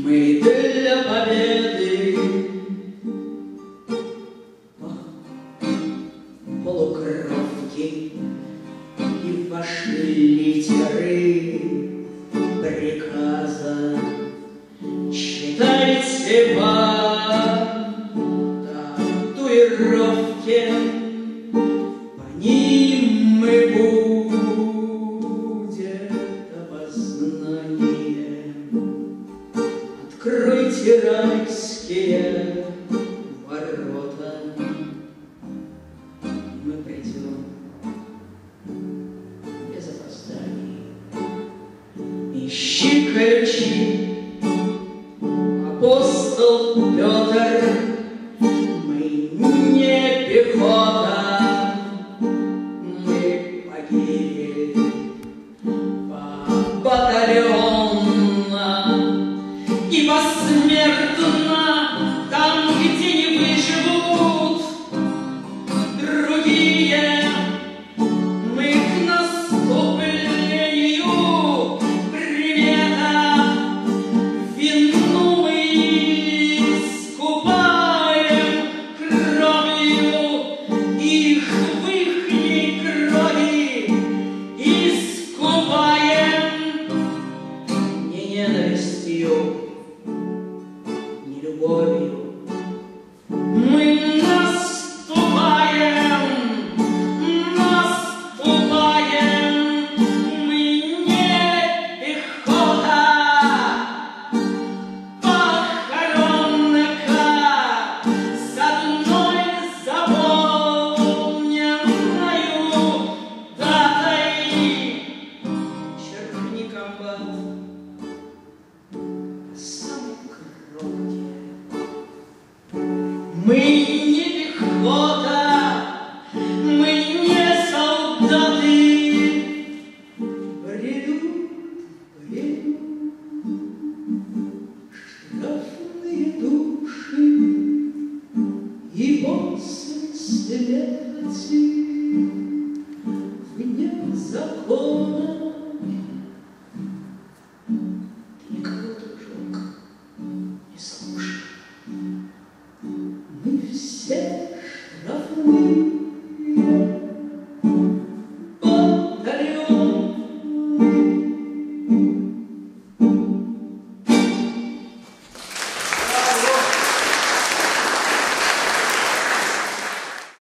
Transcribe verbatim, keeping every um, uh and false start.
Мы для победы полукровки и вошли литеры приказа. Читайте по татуировке, по ним мы будет опознание. Откройте райские ворота, мы придем без опозданий. Ищи ключи, апостол Петр, мы не пехота, мы погибель батальонна и посмертно там, где не выживут другие. Мы к наступлению примета, вину мы искупаем кровью, их в ихней крови искупаем. Не ненавистью, не любовью мы наступаем, наступаем. Мы не пехота, похоронка с одной заполненною датой. Черкни комбат по самой кромке. Мы не пехота, мы не солдаты. Бредут, бредут штрафные души, и после смерти вне закона. Ты никого, дружок, не слушай. Мы все